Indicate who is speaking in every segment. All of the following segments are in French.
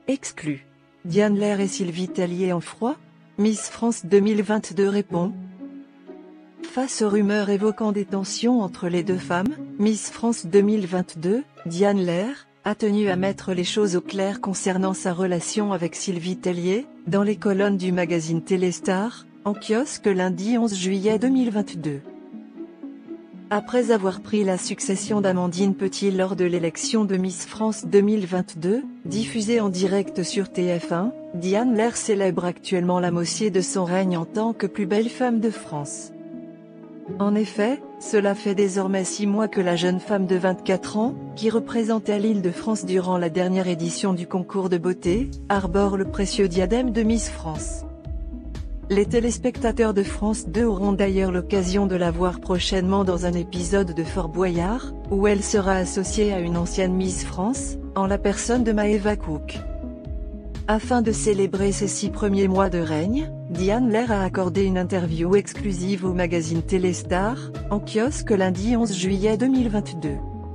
Speaker 1: Exclu. Diane Lair et Sylvie Tellier en froid? Miss France 2022 répond. Face aux rumeurs évoquant des tensions entre les deux femmes, Miss France 2022, Diane Lair, a tenu à mettre les choses au clair concernant sa relation avec Sylvie Tellier, dans les colonnes du magazine Téléstar, en kiosque lundi 11 juillet 2022. Après avoir pris la succession d'Amandine Petit lors de l'élection de Miss France 2022, diffusée en direct sur TF1, Diane Lair célèbre actuellement la moitié de son règne en tant que plus belle femme de France. En effet, cela fait désormais 6 mois que la jeune femme de 24 ans, qui représentait l'Île-de-France durant la dernière édition du concours de beauté, arbore le précieux diadème de Miss France. Les téléspectateurs de France 2 auront d'ailleurs l'occasion de la voir prochainement dans un épisode de Fort Boyard, où elle sera associée à une ancienne Miss France, en la personne de Maëva Cook. Afin de célébrer ses 6 premiers mois de règne, Diane Lair a accordé une interview exclusive au magazine Téléstar, en kiosque lundi 11 juillet 2022.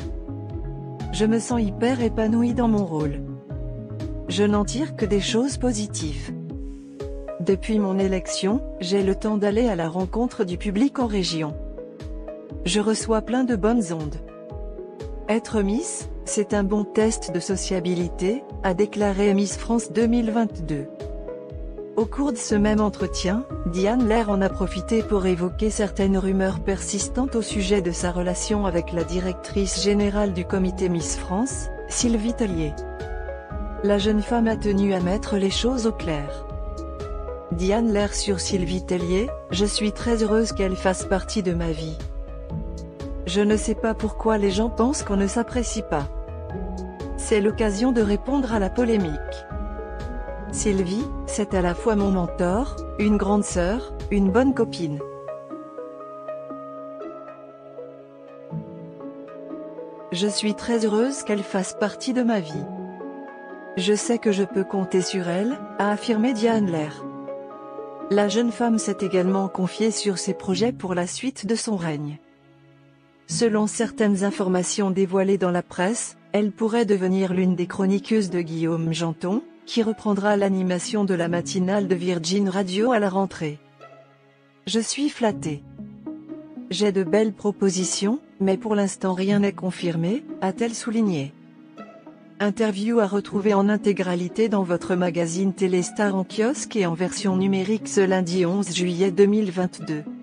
Speaker 1: Je me sens hyper épanouie dans mon rôle. Je n'en tire que des choses positives. Depuis mon élection, j'ai le temps d'aller à la rencontre du public en région. Je reçois plein de bonnes ondes. Être Miss, c'est un bon test de sociabilité, a déclaré Miss France 2022. Au cours de ce même entretien, Diane Lair en a profité pour évoquer certaines rumeurs persistantes au sujet de sa relation avec la directrice générale du comité Miss France, Sylvie Tellier. La jeune femme a tenu à mettre les choses au clair. Diane Lair sur Sylvie Tellier, je suis très heureuse qu'elle fasse partie de ma vie. Je ne sais pas pourquoi les gens pensent qu'on ne s'apprécie pas. C'est l'occasion de répondre à la polémique. Sylvie, c'est à la fois mon mentor, une grande sœur, une bonne copine. Je suis très heureuse qu'elle fasse partie de ma vie. Je sais que je peux compter sur elle, a affirmé Diane Lair. La jeune femme s'est également confiée sur ses projets pour la suite de son règne. Selon certaines informations dévoilées dans la presse, elle pourrait devenir l'une des chroniqueuses de Guillaume Janton, qui reprendra l'animation de la matinale de Virgin Radio à la rentrée. Je suis flattée. J'ai de belles propositions, mais pour l'instant rien n'est confirmé, a-t-elle souligné. Interview à retrouver en intégralité dans votre magazine Téléstar en kiosque et en version numérique ce lundi 11 juillet 2022.